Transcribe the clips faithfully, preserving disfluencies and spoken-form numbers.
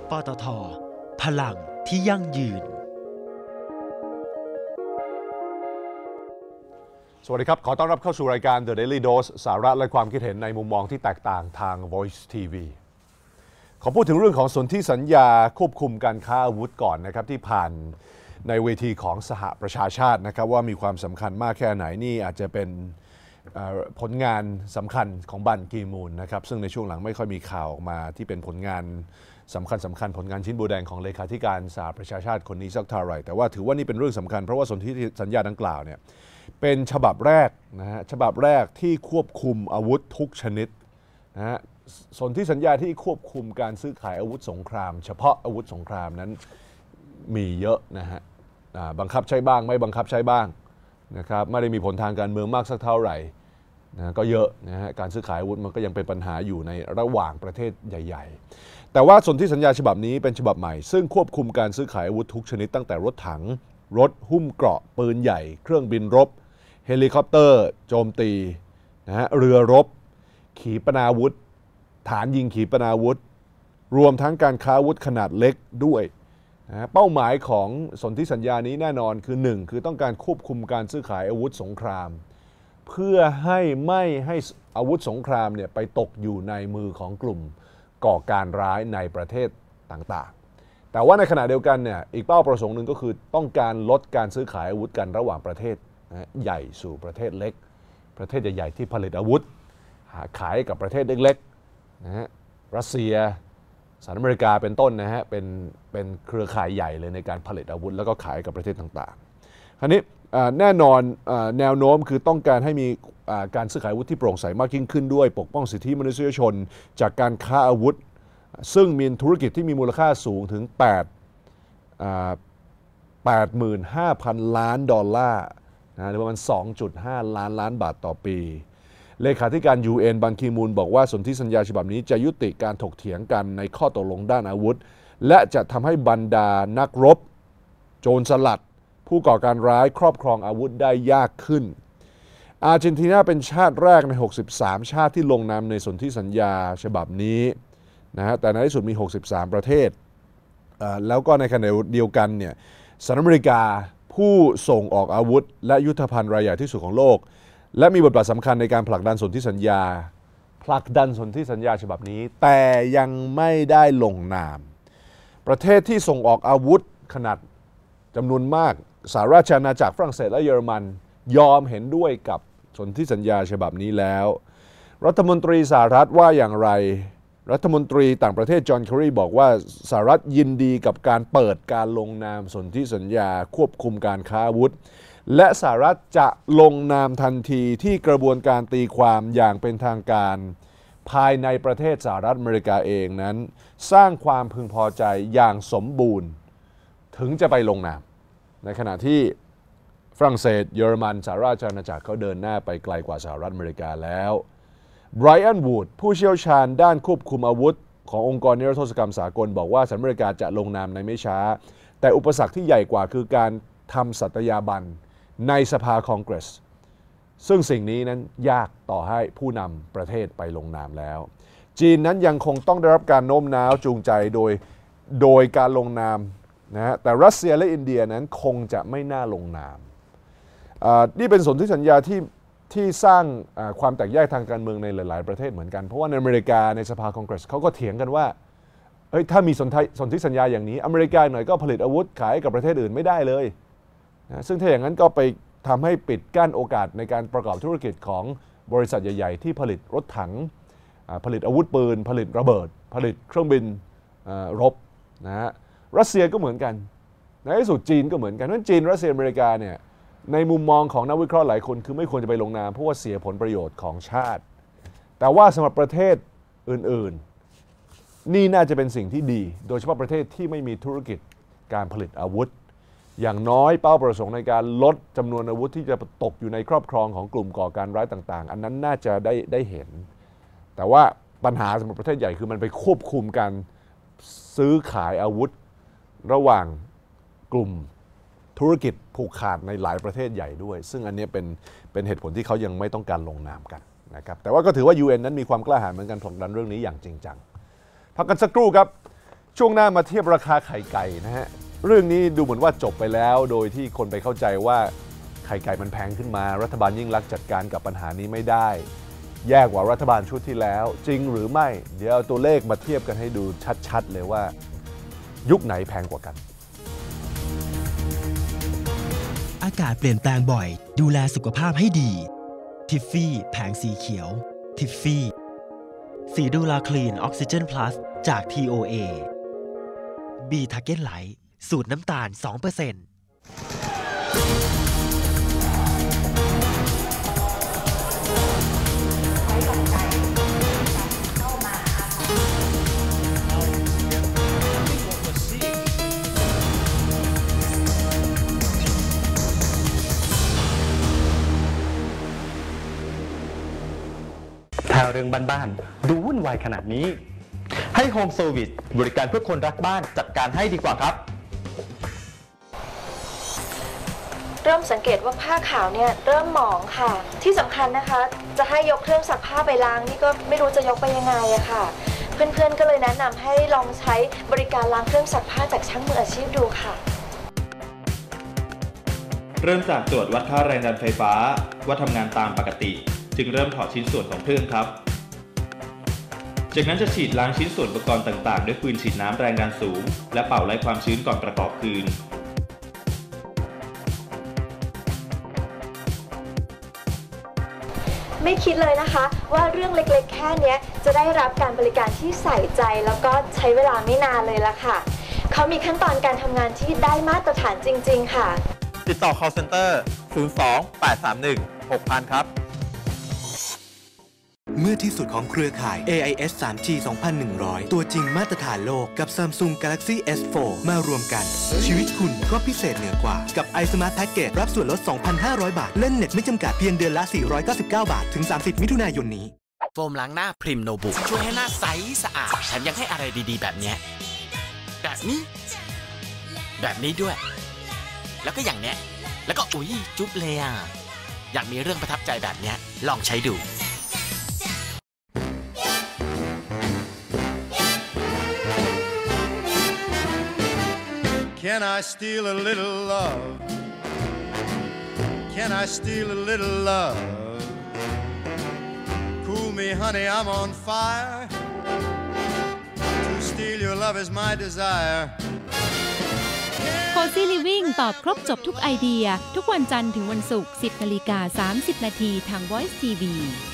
ปตท.พลังที่ยั่งยืนสวัสดีครับขอต้อนรับเข้าสู่รายการ The Daily Dose สาระและความคิดเห็นในมุมมองที่แตกต่างทาง Voice ที วี ขอพูดถึงเรื่องของสนธิสัญญาควบคุมการค้าอาวุธก่อนนะครับที่ผ่านในเวทีของสหประชาชาตินะครับว่ามีความสำคัญมากแค่ไหนนี่อาจจะเป็นผลงานสำคัญของบันกีมูนนะครับซึ่งในช่วงหลังไม่ค่อยมีข่าวออกมาที่เป็นผลงานสำคัญสำคัญผลงานชิ้นโบแดงของเลขาธิการสหประชาชาติคนนี้สักเท่าไหร่แต่ว่าถือว่านี่เป็นเรื่องสำคัญเพราะว่าสนธิสัญญาดังกล่าวเนี่ยเป็นฉบับแรกนะฮะฉบับแรกที่ควบคุมอาวุธทุกชนิดนะฮะสนธิสัญญาที่ควบคุมการซื้อขายอาวุธสงครามเฉพาะอาวุธสงครามนั้นมีเยอะนะฮะบังคับใช้บ้างไม่บังคับใช้บ้างนะครับไม่ได้มีผลทางการเมืองมากสักเท่าไหร่นะก็เยอะนะฮะการซื้อขายอาวุธมันก็ยังเป็นปัญหาอยู่ในระหว่างประเทศใหญ่ๆแต่ว่าสนธิสัญญาฉบับนี้เป็นฉบับใหม่ซึ่งควบคุมการซื้อขายอาวุธทุกชนิดตั้งแต่รถถังรถหุ้มเกราะปืนใหญ่เครื่องบินรบเฮลิคอปเตอร์โจมตีนะฮะเรือรบขีปนาวุธฐานยิงขีปนาวุธรวมทั้งการค้าอาวุธขนาดเล็กด้วยนะเป้าหมายของสนธิสัญญานี้แน่นอนคือหนึ่งคือต้องการควบคุมการซื้อขายอาวุธสงครามเพื่อให้ไม่ให้อาวุธสงครามเนี่ยไปตกอยู่ในมือของกลุ่มก่อการร้ายในประเทศต่างๆแต่ว่าในขณะเดียวกันเนี่ยอีกเป้าประสงค์หนึ่งก็คือต้องการลดการซื้อขายอาวุธกันระหว่างประเทศนะใหญ่สู่ประเทศเล็กประเทศใหญ่ๆที่ผลิตอาวุธขายกับประเทศเล็กๆนะฮะรัสเซียสหรัฐอเมริกาเป็นต้นนะฮะเป็นเป็นเครือข่ายใหญ่เลยในการผลิตอาวุธแล้วก็ขายกับประเทศต่างๆคราวนี้แน่นอนแนวโน้มคือต้องการให้มีการซื้อขายอาวุธที่โปร่งใสมากยิ่งขึ้นด้วยปกป้องสิทธิมนุษยชนจากการค้าอาวุธซึ่งมีธุรกิจที่มีมูลค่าสูงถึงแปด แปดหมื่นห้าพัน ล้านดอลลาร์นะหรือประมาณ สองจุดห้า ล้านล้านบาทต่อปีเลขาธิการ ยู เอ็น บันคีมูนบอกว่าสนธิสัญญาฉบับนี้จะยุติการถกเถียงกันในข้อตกลงด้านอาวุธและจะทำให้บรรดานักรบโจรสลัดผู้ก่อการร้ายครอบครองอาวุธได้ยากขึ้นอาร์เจนตินาเป็นชาติแรกในหกสิบสามชาติที่ลงนามในสนธิสัญญาฉบับนี้นะฮะแต่ในที่สุดมีหกสิบสามประเทศแล้วก็ในขณะเดียวกันเนี่ยสหรัฐอเมริกาผู้ส่งออกอาวุธและยุทธภัณฑ์รายใหญ่ที่สุดของโลกและมีบทบาทสำคัญในการผลักดันสนธิสัญญาผลักดันสนธิสัญญาฉบับนี้แต่ยังไม่ได้ลงนามประเทศที่ส่งออกอาวุธขนาดจำนวนมากสหราชอาณาจักรฝรั่งเศสและเยอรมันยอมเห็นด้วยกับสนธิสัญญาฉบับนี้แล้วรัฐมนตรีสหรัฐว่าอย่างไรรัฐมนตรีต่างประเทศจอห์นเคอรีบอกว่าสหรัฐยินดีกับการเปิดการลงนามสนธิสัญญาควบคุมการค้าอาวุธและสหรัฐจะลงนามทันทีที่กระบวนการตีความอย่างเป็นทางการภายในประเทศสหรัฐอเมริกาเองนั้นสร้างความพึงพอใจอย่างสมบูรณ์ถึงจะไปลงนามในขณะที่ฝรั่งเศสเยอรมันสหราชอาณาจักรเขาเดินหน้าไปไกลกว่าสหรัฐอเมริกาแล้วไบรอัน วูดผู้เชี่ยวชาญด้านควบคุมอาวุธขององค์กรนิรโทษกรรมสากลบอกว่าสหรัฐอเมริกาจะลงนามในไม่ช้าแต่อุปสรรคที่ใหญ่กว่าคือการทำสัตยาบันในสภาคองเกรสซึ่งสิ่งนี้นั้นยากต่อให้ผู้นำประเทศไปลงนามแล้วจีนนั้นยังคงต้องได้รับการโน้มน้าวจูงใจโดยโดยการลงนามนะฮะแต่รัสเซียและอินเดียนั้นคงจะไม่น่าลงนามนี่เป็นสนธิสัญญาที่ที่สร้างความแตกแยกทางการเมืองในหลายๆประเทศเหมือนกันเพราะว่าในอเมริกาในสภาคองเกรสเขาก็เถียงกันว่าเฮ้ยถ้ามีสนธิสนธิสัญญาอย่างนี้อเมริกาหน่อยก็ผลิตอาวุธขายกับประเทศอื่นไม่ได้เลยนะซึ่งถ้าอย่างนั้นก็ไปทำให้ปิดกั้นโอกาสในการประกอบธุรกิจของบริษัทใหญ่ๆที่ผลิตรถถังผลิตอาวุธปืนผลิตระเบิดผลิตเครื่องบินรบนะฮะรัสเซียก็เหมือนกันในที่สุดจีนก็เหมือนกันเพราะฉะนั้นจีนรัสเซียอเมริกาเนี่ยในมุมมองของนักวิเคราะห์หลายคนคือไม่ควรจะไปลงนามเพราะว่าเสียผลประโยชน์ของชาติแต่ว่าสำหรับประเทศอื่นๆนี่น่าจะเป็นสิ่งที่ดีโดยเฉพาะประเทศที่ไม่มีธุรกิจการผลิตอาวุธอย่างน้อยเป้าประสงค์ในการลดจำนวนอาวุธที่จะตกอยู่ในครอบครองของกลุ่มก่อการร้ายต่างๆอันนั้นน่าจะได้ได้เห็นแต่ว่าปัญหาสำหรับประเทศใหญ่คือมันไปควบคุมการซื้อขายอาวุธระหว่างกลุ่มธุรกิจผูกขาดในหลายประเทศใหญ่ด้วยซึ่งอันนี้เป็นเป็นเหตุผลที่เขายังไม่ต้องการลงนามกันนะครับแต่ว่าก็ถือว่า ยู เอ็น นั้นมีความกล้าหาญเหมือนกันผลักดันเรื่องนี้อย่างจริงจังพักกันสักครู่ครับช่วงหน้ามาเทียบราคาไข่ไก่นะฮะเรื่องนี้ดูเหมือนว่าจบไปแล้วโดยที่คนไปเข้าใจว่าไข่ไก่มันแพงขึ้นมารัฐบาลยิ่งลักษณ์จัดการกับปัญหานี้ไม่ได้แย่กว่ารัฐบาลชุดที่แล้วจริงหรือไม่เดี๋ยวเอาตัวเลขมาเทียบกันให้ดูชัดๆเลยว่ายุคไหนแพงกว่ากันอากาศเปลี่ยนแปลงบ่อยดูแลสุขภาพให้ดีทิฟฟี่แผงสีเขียวทิฟฟี่สีดูลาคลีนออกซิเจนพลัสจาก ที โอ เอ B ทาร์เก็ตไลท์สูตรน้ำตาล สองเปอร์เซ็นต์ถ้าเรื่องบ้านๆดูวุ่นวายขนาดนี้ให้ Home Service บริการเพื่อคนรักบ้านจัดการให้ดีกว่าครับเริ่มสังเกตว่าผ้าขาวเนี่ยเริ่มหมองค่ะที่สำคัญนะคะจะให้ยกเครื่องซักผ้าไปล้างนี่ก็ไม่รู้จะยกไปยังไงอะค่ะเพื่อนๆก็เลยแนะนำให้ลองใช้บริการล้างเครื่องซักผ้าจากช่างมืออาชีพดูค่ะเริ่มจากตรวจวัดค่าแรงดันไฟฟ้าว่าทำงานตามปกติจึงเริ่มถอดชิ้นส่วนของเครื่องครับจากนั้นจะฉีดล้างชิ้นส่วนอุปกรณ์ต่างๆด้วยปืนฉีดน้ำแรงดันสูงและเป่าไล่ความชื้นก่อนประกอบคืนไม่คิดเลยนะคะว่าเรื่องเล็กๆแค่นี้จะได้รับการบริการที่ใส่ใจแล้วก็ใช้เวลาไม่นานเลยล่ะค่ะเขามีขั้นตอนการทำงานที่ได้มาตรฐานจริงๆค่ะติดต่อ call center ศูนย์ สอง แปด สาม หนึ่ง หก ศูนย์ ศูนย์ ครับเมื่อที่สุดของเครือข่าย เอ ไอ เอส ทรี จี สองพันหนึ่งร้อย ตัวจริงมาตรฐานโลกกับ Samsung Galaxy เอส โฟร์ มารวมกันชีวิตคุณก็พิเศษเหนือกว่ากับ iSmart Package รับส่วนลด สองพันห้าร้อย บาทเล่นเน็ตไม่จำกัดเพียงเดือนละ สี่ร้อยเก้าสิบเก้า บาทถึง สามสิบ มิถุนายนนี้โฟมล้างหน้าพริมโนบุช่วยให้หน้าใสสะอาดแถมยังให้อะไรดีๆแบบนี้แบบนี้แบบนี้ด้วยแล้วก็อย่างเนี้ยแล้วก็อุ๊ยจุ๊บเลยอ่ะอยากมีเรื่องประทับใจแบบนี้ลองใช้ดู Can I steal a little love? Can I steal a little love? Cool me, honey, I'm on fire. To steal your love is my desire. Cozy Living ตอบครบจบทุกไอเดียทุกวันจันทร์ถึงวันศุกร์ สิบนาฬิกาสามสิบนาทีทาง Voice ที วี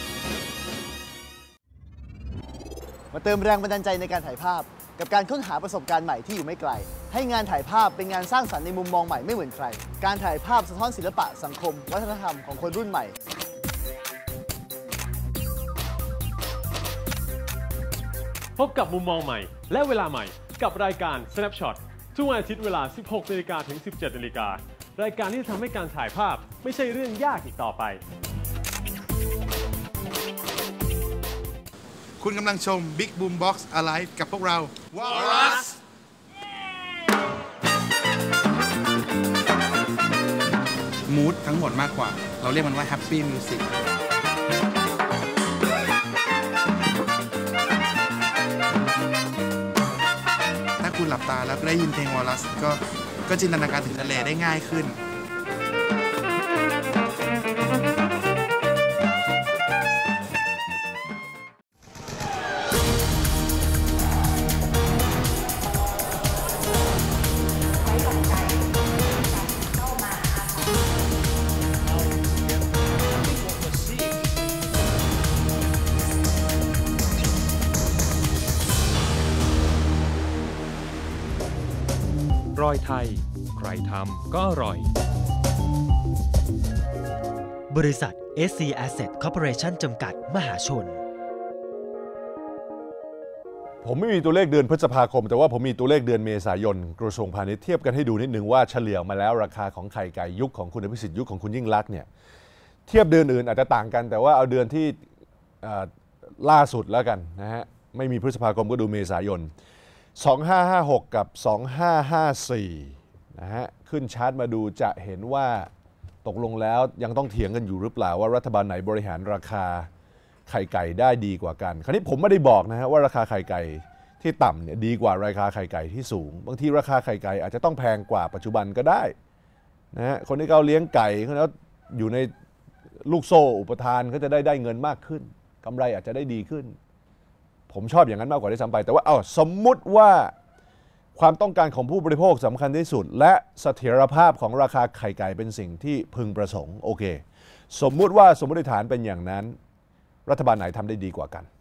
มาเติมแรงบันดาลใจในการถ่ายภาพกับการค้นหาประสบการณ์ใหม่ที่อยู่ไม่ไกลให้งานถ่ายภาพเป็นงานสร้างสรรค์ในมุมมองใหม่ไม่เหมือนใครการถ่ายภาพสะท้อนศิลปะสังคมวัฒนธรรมของคนรุ่นใหม่พบกับมุมมองใหม่และเวลาใหม่กับรายการ Snapshot ทุกวันอาทิตย์เวลา สิบหกนาฬิกา ถึง สิบเจ็ดนาฬิกา รายการที่ทำให้การถ่ายภาพไม่ใช่เรื่องยากอีกต่อไปคุณกำลังชม Big Boom Box Alive กับพวกเรา Walrus มูดทั้งหมดมากกว่าเราเรียกมันว่า Happy Music ถ้าคุณหลับตาแล้วได้ยินเพลง Walrus ก็ก็จินตนาการถึงทะเลได้ง่ายขึ้นรอยไทยใครทำก็อร่อยบริษัท เอส ซี Asset Corporation จำกัดมหาชนผมไม่มีตัวเลขเดือนพฤษภาคมแต่ว่าผมมีตัวเลขเดือนเมษายนกระทรวงพาณิชย์เทียบกันให้ดูนิดนึงว่าเฉลี่ยมาแล้วราคาของไข่ไก่ยุคของคุณอภิสิทธิ์ยุคของคุณยิ่งลักษณ์เนี่ยเทียบเดือนอื่นอาจจะต่างกันแต่ว่าเอาเดือนที่ล่าสุดแล้วกันนะฮะไม่มีพฤษภาคมก็ดูเมษายนสองพันห้าร้อยห้าสิบหกกับสองพันห้าร้อยห้าสิบสี่นะฮะขึ้นชาร์ตมาดูจะเห็นว่าตกลงแล้วยังต้องเถียงกันอยู่หรือเปล่าว่ารัฐบาลไหนบริหารราคาไข่ไก่ได้ดีกว่ากันคราวนี้ผมไม่ได้บอกนะฮะว่าราคาไข่ไก่ที่ต่ำเนี่ยดีกว่าราคาไข่ไก่ที่สูงบางทีราคาไข่ไก่อาจจะต้องแพงกว่าปัจจุบันก็ได้นะฮะคนที่เขาเลี้ยงไก่เขาแล้วอยู่ในลูกโซ่อุปทานเขาจะได้ได้เงินมากขึ้นกำไรอาจจะได้ดีขึ้นผมชอบอย่างนั้นมากกว่าที่ซ้ำไปแต่ว่าเอาสมมุติว่าความต้องการของผู้บริโภคสำคัญที่สุดและเสถียรภาพของราคาไข่ไก่เป็นสิ่งที่พึงประสงค์โอเคสมมุติว่าสมมติฐานเป็นอย่างนั้นรัฐบาลไหนทำได้ดีกว่ากัน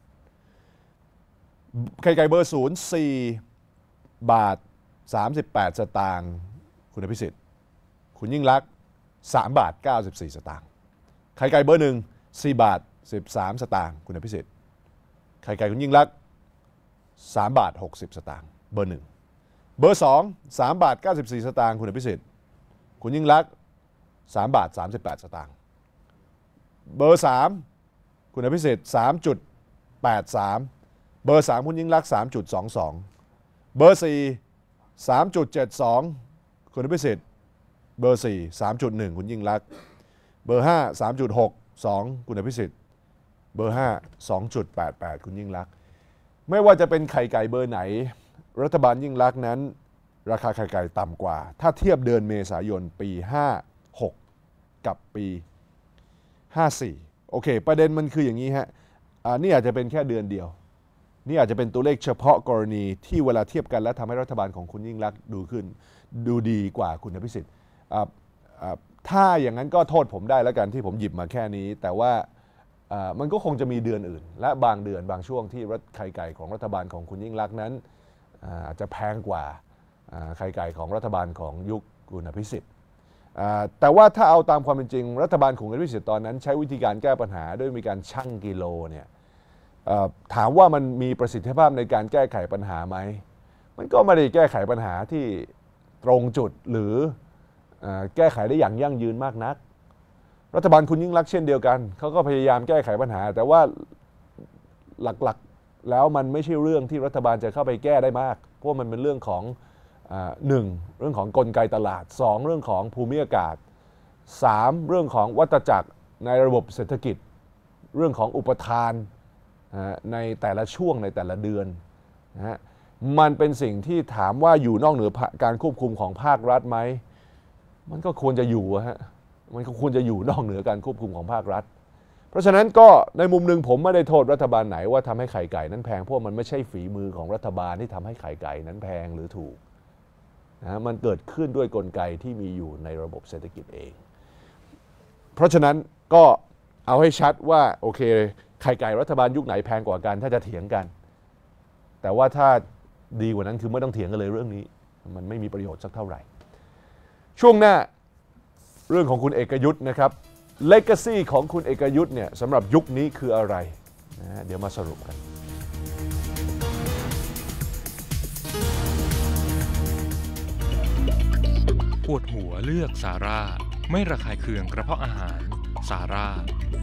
ไข่ไก่เบอร์ศูนย์สี่บาทสามสิบแปดสตางค์คุณอภิสิทธิ์คุณยิ่งลักษณ์สามบาทเก้าสิบสี่สตางค์ไข่ไก่เบอร์หนึ่งสี่บาทสิบสามสตางค์คุณอภิสิทธิ์ไข่ไก่คุณยิ่งลักษณ์สามบาทหกสิบสตางค์เบอร์หนึ่งเบอร์สองสามบาทเก้าสิบสี่สตางค์คุณอภิสิทธิ์คุณยิ่งลักษณ์สามบาทสามสิบแปดสตางค์เบอร์สามคุณอภิสิทธิ์สามจุดแปดสามเบอร์สามคุณยิ่งลักษณ์สามจุดสองสองเบอร์สี่สามจุดเจ็ดสองคุณอภิสิทธิ์เบอร์สี่สามจุดหนึ่งคุณยิ่งลักษณ์เบอร์ห้าสามจุดหกสองคุณอภิสิทธิ์เบอร์ห้าสองจุดแปดแปดคุณยิ่งลักษณ์ไม่ว่าจะเป็นไข่ไก่เบอร์ไหนรัฐบาลยิ่งลักษณ์นั้นราคาไข่ไก่ต่ำกว่าถ้าเทียบเดือนเมษายนปีห้าหกกับปีห้าสี่โอเคประเด็นมันคืออย่างนี้ฮะอ่านี่อาจจะเป็นแค่เดือนเดียวนี่อาจจะเป็นตัวเลขเฉพาะกรณีที่เวลาเทียบกันและทำให้รัฐบาลของคุณยิ่งลักษณ์ดูขึ้นดูดีกว่าคุณอภิสิทธิ์อ่าอ่าถ้าอย่างนั้นก็โทษผมได้แล้วกันที่ผมหยิบมาแค่นี้แต่ว่ามันก็คงจะมีเดือนอื่นและบางเดือนบางช่วงที่ไข่ไก่ของรัฐบาลของคุณยิ่งลักษณ์นั้นอาจจะแพงกว่าไข่ไก่ของรัฐบาลของยุคคุณอภิสิทธิ์แต่ว่าถ้าเอาตามความเป็นจริงรัฐบาลของคุณอภิสิทธิ์ตอนนั้นใช้วิธีการแก้ปัญหาด้วยมีการชั่งกิโลเนี่ยถามว่ามันมีประสิทธิภาพในการแก้ไขปัญหาไหมมันก็ไม่ได้แก้ไขปัญหาที่ตรงจุดหรือแก้ไขได้อย่างยั่งยืนมากนักรัฐบาลคุณยิ่งลักษณ์เช่นเดียวกันเขาก็พยายามแก้ไขปัญหาแต่ว่าหลักๆแล้วมันไม่ใช่เรื่องที่รัฐบาลจะเข้าไปแก้ได้มากเพราะมันเป็นเรื่องของหนึ่งเรื่องของกลไกตลาดสองเรื่องของภูมิอากาศสามเรื่องของวัฏจักรในระบบเศรษฐกิจเรื่องของอุปทานในแต่ละช่วงในแต่ละเดือนนะฮะมันเป็นสิ่งที่ถามว่าอยู่นอกเหนือการควบคุมของภาครัฐไหมมันก็ควรจะอยู่ฮะมันก็ควรจะอยู่นอกเหนือการควบคุมของภาครัฐเพราะฉะนั้นก็ในมุมหนึ่งผมไม่ได้โทษรัฐบาลไหนว่าทำให้ไข่ไก่นั้นแพงเพราะมันไม่ใช่ฝีมือของรัฐบาลที่ทำให้ไข่ไก่นั้นแพงหรือถูกนะมันเกิดขึ้นด้วยกลไกที่มีอยู่ในระบบเศรษฐกิจเองเพราะฉะนั้นก็เอาให้ชัดว่าโอเคไข่ไก่รัฐบาลยุคไหนแพงกว่ากันถ้าจะเถียงกันแต่ว่าถ้าดีกว่านั้นคือไม่ต้องเถียงกันเลยเรื่องนี้มันไม่มีประโยชน์สักเท่าไหร่ช่วงหน้าเรื่องของคุณเอกยุทธ์นะครับ Legacy ของคุณเอกยุทธ์เนี่ยสำหรับยุคนี้คืออะไรนะเดี๋ยวมาสรุปกันปวดหัวเลือกซาร่าไม่ระคายเคืองกระเพาะอาหารซาร่า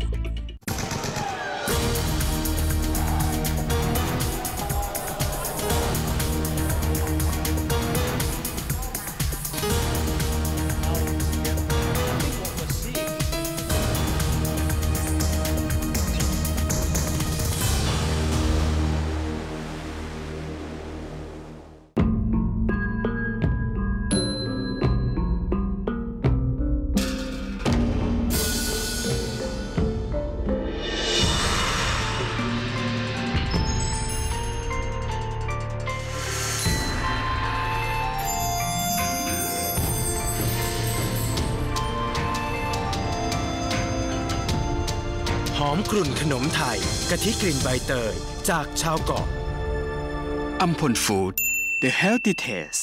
หอมกลุ่นขนมไทยกะทิกลิ่นใบเตยจากชาวเกาะอัมพลฟู้ด The Healthy Taste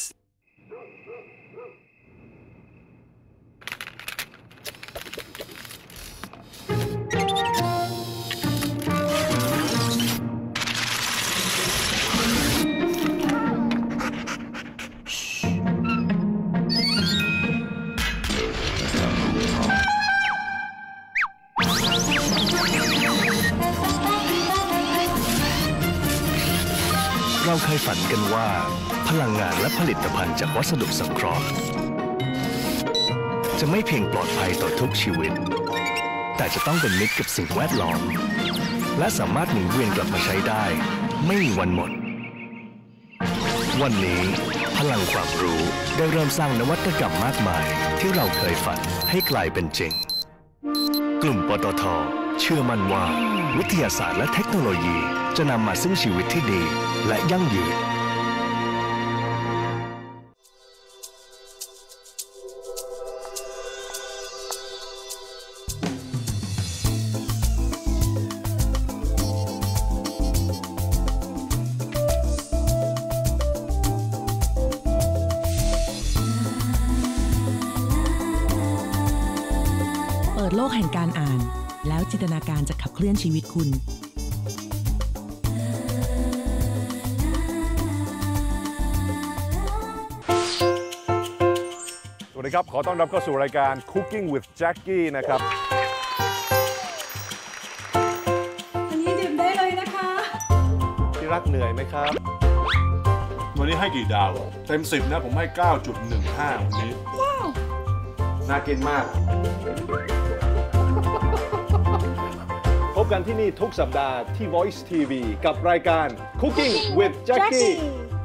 เราเคยฝันกันว่าพลังงานและผลิตภัณฑ์จากวัสดุสังเคราะห์จะไม่เพียงปลอดภัยต่อทุกชีวิตแต่จะต้องเป็นมิตรกับสิ่งแวดล้อมและสามารถหมุนเวียนกลับมาใช้ได้ไม่มีวันหมดวันนี้พลังความรู้ได้เริ่มสร้างนวัตกรรมมากมายที่เราเคยฝันให้กลายเป็นจริงกลุ่มปตท.เชื่อมั่นว่าวิทยาศาสตร์และเทคโนโลยีจะนำมาซึ่งชีวิตที่ดีและยั่งยืนเปิดโลกแห่งการอ่านแล้วจินตนาการจะขับเคลื่อนชีวิตคุณสวัสดีครับขอต้อนรับเข้าสู่รายการ Cooking with Jackie นะครับอันนี้ดื่มได้เลยนะคะที่รักเหนื่อยไหมครับวันนี้ให้กี่ดาวเต็มสิบนะผมให้ เก้าจุดหนึ่งห้า วันนี้ว้าวน่ากินมากพบกันที่นี่ทุกสัปดาห์ที่ Voice ที วี กับรายการ Cooking with Jackie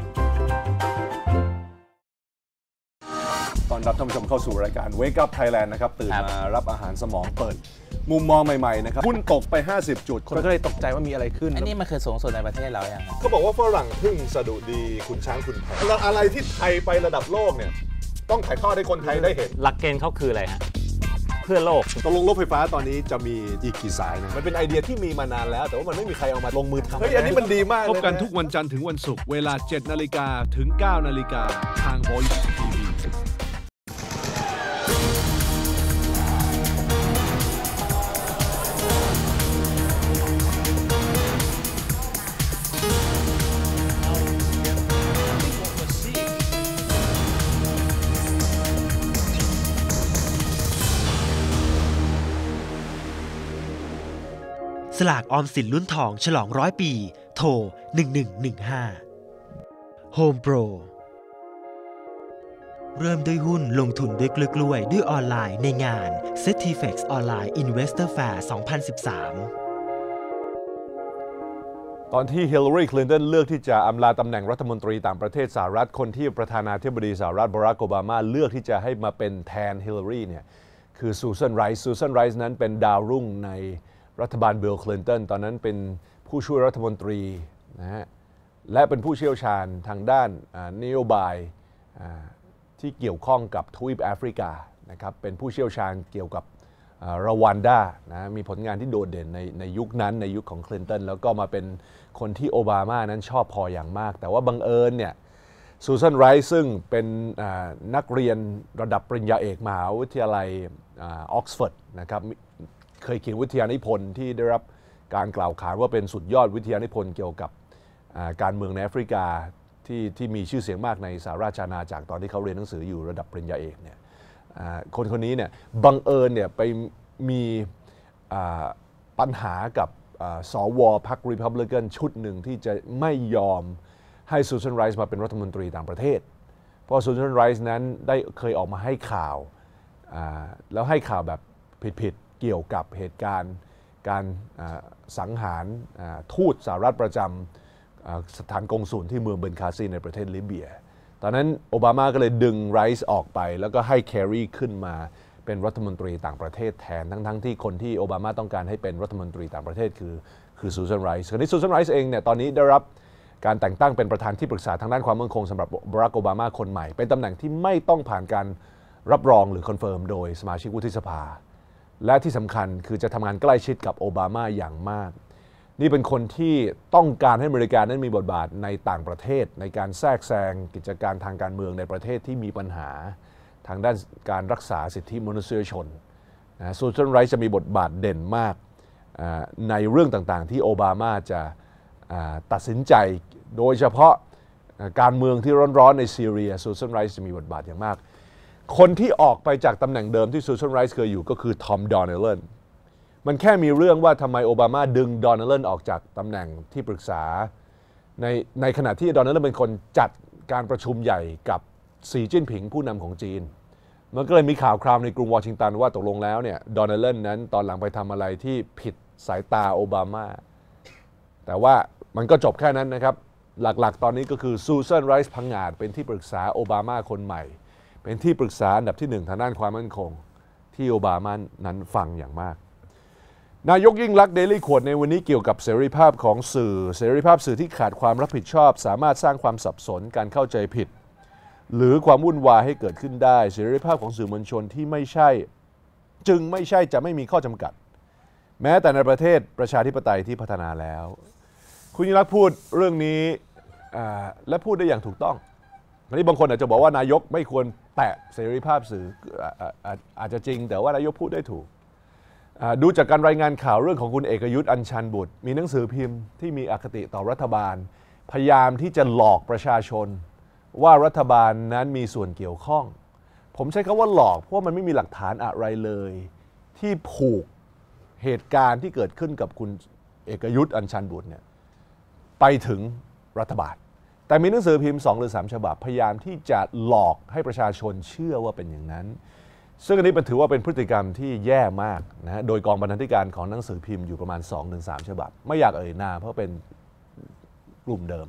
ตอนรับท่านผู้ชมเข้าสู่รายการ Wake Up Thailand นะครับตื่นมารับอาหารสมองเปิดมุมมองใหม่ๆนะครับหุ้นตกไปห้าสิบจุดคนก็เลยตกใจว่ามีอะไรขึ้นอันนี้มันคือสูงสุดในประเทศเราอย่างเขาบอกว่าฝรั่งพึ่งสะดุดีคุณช้างคุณแผนอะไรที่ไทยไประดับโลกเนี่ยต้องถ่ายทอดให้คนไทยได้เห็นหลักเกณฑ์เขาคืออะไรฮะเพื่อโลกตกลงรถไฟฟ้าตอนนี้จะมีอีกกี่สายนะมันเป็นไอเดียที่มีมานานแล้วแต่ว่ามันไม่มีใครเอามาลงมือทำเฮ้ยอันนี้มันดีมากพบกันทุกวันจันทร์ถึงวันศุกร์เวลา เจ็ดนาฬิกาถึง เก้านาฬิกาทาง Voice ที วีสลากออมสินลุ้นทองฉลองร้อยปีโทรหนึ่งหนึ่งหนึ่งห้า Home Pro เริ่มด้วยหุ้นลงทุนด้วยกล้วยๆด้วยออนไลน์ในงาน เซต ที เฟกซ์ Online Investor Fair สองพันสิบสามตอนที่ฮิลลารีคลินตันเลือกที่จะอำลาตำแหน่งรัฐมนตรีต่างประเทศสหรัฐคนที่ประธานาธิบดีสหรัฐบารักโอบามาเลือกที่จะให้มาเป็นแทนฮิลลารีเนี่ยคือซูซานไรส์ซูซานไรส์นั้นเป็นดาวรุ่งในรัฐบาลบิลคลินตันตอนนั้นเป็นผู้ช่วยรัฐมนตรีนะฮะและเป็นผู้เชี่ยวชาญทางด้านนโยบายที่เกี่ยวข้องกับทวีปแอฟริกานะครับเป็นผู้เชี่ยวชาญเกี่ยวกับรวันดานะมีผลงานที่โดดเด่นในในยุคนั้นในยุคของคลินตันแล้วก็มาเป็นคนที่โอบามานั้นชอบพออย่างมากแต่ว่าบังเอิญเนี่ยซูซานไรส์ซึ่งเป็นนักเรียนระดับปริญญาเอกมหาวิทยาลัยออกซฟอร์ดนะครับเคยเขียนวิทยานิพนธ์ที่ได้รับการกล่าวขานว่าเป็นสุดยอดวิทยานิพนธ์เกี่ยวกับการเมืองในแอฟริกาที่ที่มีชื่อเสียงมากในสหราชอาณาจักรตอนที่เขาเรียนหนังสืออยู่ระดับปริญญาเอกเนี่ยคนคนนี้เนี่ยบังเอิญเนี่ยไปมีปัญหากับสวพรรครีพับลิกันชุดหนึ่งที่จะไม่ยอมให้ซูซานไรส์มาเป็นรัฐมนตรีต่างประเทศเพราะซูซานไรส์นั้นได้เคยออกมาให้ข่าวแล้วให้ข่าวแบบผิดๆเกี่ยวกับเหตุการณ์การสังหารทูตสหรัฐประจำสถานกงสุลที่เมืองเบนคาซีในประเทศลิเบียตอนนั้นโอบามาก็เลยดึงไรส์ออกไปแล้วก็ให้แครีขึ้นมาเป็นรัฐมนตรีต่างประเทศแทนทั้งๆที่คนที่โอบามาต้องการให้เป็นรัฐมนตรีต่างประเทศคือคือซูซานไรส์คราวนี้ซูซานไรส์เองเนี่ยตอนนี้ได้รับการแต่งตั้งเป็นประธานที่ปรึกษาทางด้านความมั่นคงสำหรับบารักโอบามาคนใหม่เป็นตำแหน่งที่ไม่ต้องผ่านการรับรองหรือคอนเฟิร์มโดยสมาชิกวุฒิสภาและที่สำคัญคือจะทำงานใกล้ชิดกับโอบามาอย่างมากนี่เป็นคนที่ต้องการให้อเมริกานั้นมีบทบาทในต่างประเทศในการแทรกแซงกิจการทางการเมืองในประเทศที่มีปัญหาทางด้านการรักษาสิทธิมนุษยชนนะซูซานไรส์จะมีบทบาทเด่นมากในเรื่องต่างๆที่โอบามาจะตัดสินใจโดยเฉพาะการเมืองที่ร้อนๆในซีเรียซูซานไรส์จะมีบทบาทอย่างมากคนที่ออกไปจากตำแหน่งเดิมที่ซูซานไรส์เคยอยู่ก็คือทอม ดอนเนลเลนมันแค่มีเรื่องว่าทำไมโอบามาดึงดอนเนลเลนออกจากตำแหน่งที่ปรึกษาในในขณะที่ดอนเนลเลนเป็นคนจัดการประชุมใหญ่กับสีจิ้นผิงผู้นำของจีนมันก็เลยมีข่าวคราวในกรุงวอชิงตันว่าตกลงแล้วเนี่ยดอนเนลเลนนั้นตอนหลังไปทำอะไรที่ผิดสายตาโอบามาแต่ว่ามันก็จบแค่นั้นนะครับหลักๆตอนนี้ก็คือซูซานไรซ์พังงาดเป็นที่ปรึกษาโอบามาคนใหม่เป็นที่ปรึกษาอันดับที่หนึ่งทางด้านความมั่นคงที่โอบามานั้นฟังอย่างมากนายกยิ่งลักษณ์เดลี่ขวดในวันนี้เกี่ยวกับเสรีภาพของสื่อเสรีภาพสื่อที่ขาดความรับผิดชอบสามารถสร้างความสับสนการเข้าใจผิดหรือความวุ่นวายให้เกิดขึ้นได้เสรีภาพของสื่อมวลชนที่ไม่ใช่จึงไม่ใช่จะไม่มีข้อจำกัดแม้แต่ในประเทศประชาธิปไตยที่พัฒนาแล้วคุณยิ่งลักษณ์พูดเรื่องนี้และพูดได้อย่างถูกต้องวันนี้บางคนอาจจะบอกว่านายกไม่ควรแตะเสรีภาพสื่ออาจจะจริงแต่ว่านายกพูดได้ถูกดูจากการรายงานข่าวเรื่องของคุณเอกยุทธ์อัญชันบุตรมีหนังสือพิมพ์ที่มีอคติต่อรัฐบาลพยายามที่จะหลอกประชาชนว่ารัฐบาลนั้นมีส่วนเกี่ยวข้องผมใช้คำว่าหลอกเพราะมันไม่มีหลักฐานอะไรเลยที่ผูกเหตุการณ์ที่เกิดขึ้นกับคุณเอกยุทธ์อัญชันบุตรเนี่ยไปถึงรัฐบาลแต่มีหนังสือพิมพ์สองหรือสามฉบับพยายามที่จะหลอกให้ประชาชนเชื่อว่าเป็นอย่างนั้นซึ่งอันนี้เป็นถือว่าเป็นพฤติกรรมที่แย่มากนะฮะโดยกองบรรณาธิการของหนังสือพิมพ์อยู่ประมาณ สองถึงสาม ฉบับไม่อยากเอ่ยนามเพราะเป็นกลุ่มเดิม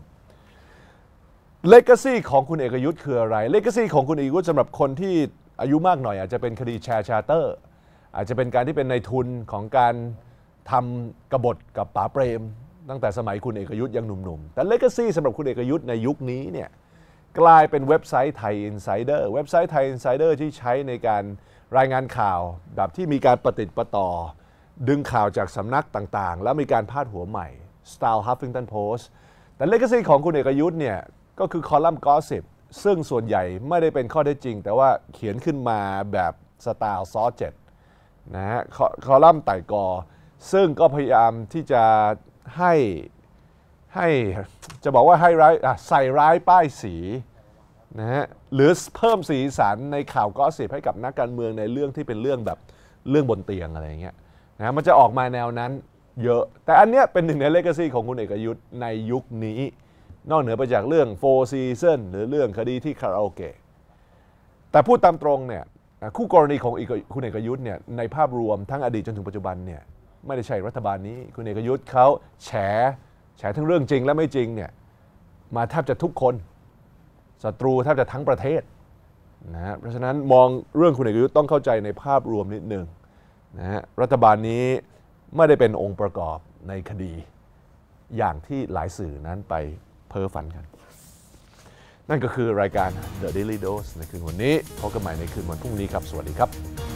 Legacy ของคุณเอกยุทธ์คืออะไร Legacy ของคุณเอกยุทธ์สำหรับคนที่อายุมากหน่อยอาจจะเป็นคดีแชร์ชาร์เตอร์อาจจะเป็นการที่เป็นนายทุนของการทำกบฏกับป๋าเปรมตั้งแต่สมัยคุณเอกยุทธ์ยังหนุ่มๆแต่ Legacy สำหรับคุณเอกยุทธ์ในยุคนี้เนี่ยกลายเป็นเว็บไซต์ไทยอินไซเดอร์เว็บไซต์ไทยอินไซเดอร์ที่ใช้ในการรายงานข่าวแบบที่มีการประติดประต่อดึงข่าวจากสำนักต่างๆแล้วมีการพาดหัวใหม่ Style Huffington Post แต่ Legacy ของคุณเอกยุทธ์เนี่ยก็คือคอลัมน์ Gossip ซึ่งส่วนใหญ่ไม่ได้เป็นข้อเท็จจริงแต่ว่าเขียนขึ้นมาแบบสไตล์ซอเจ็ดนะฮะคอลัมน์ไต่กอซึ่งก็พยายามที่จะให้ให้จะบอกว่าให้ร้ายใส่ร้ายป้ายสีนะฮะหรือเพิ่มสีสันในข่าวก็สิบให้กับนักการเมืองในเรื่องที่เป็นเรื่องแบบเรื่องบนเตียงอะไรอย่างเงี้ยนะมันจะออกมาแนวนั้นเยอะแต่อันเนี้ยเป็นหนึ่งในเลกาซีของคุณเอกยุทธ์ในยุคนี้นอกเหนือไปจากเรื่อง Four Seasons หรือเรื่องคดีที่คาราโอเกะแต่พูดตามตรงเนี่ยคู่กรณีของคุณเอกยุทธ์เนี่ยในภาพรวมทั้งอดีตจนถึงปัจจุบันเนี่ยไม่ได้ใช่รัฐบาลนี้คุณเอกยุทธ์เขาแฉแฉทั้งเรื่องจริงและไม่จริงเนี่ยมาแทบจะทุกคนศัตรูแทบจะทั้งประเทศนะฮะเพราะฉะนั้นมองเรื่องคุณเอกยุทธ์ต้องเข้าใจในภาพรวมนิดนึงนะฮะรัฐบาลนี้ไม่ได้เป็นองค์ประกอบในคดีอย่างที่หลายสื่อนั้นไปเพ้อฝันกันนั่นก็คือรายการ The Daily Dose ในคืนวันนี้พบกันใหม่ในคืนวันพรุ่งนี้ครับสวัสดีครับ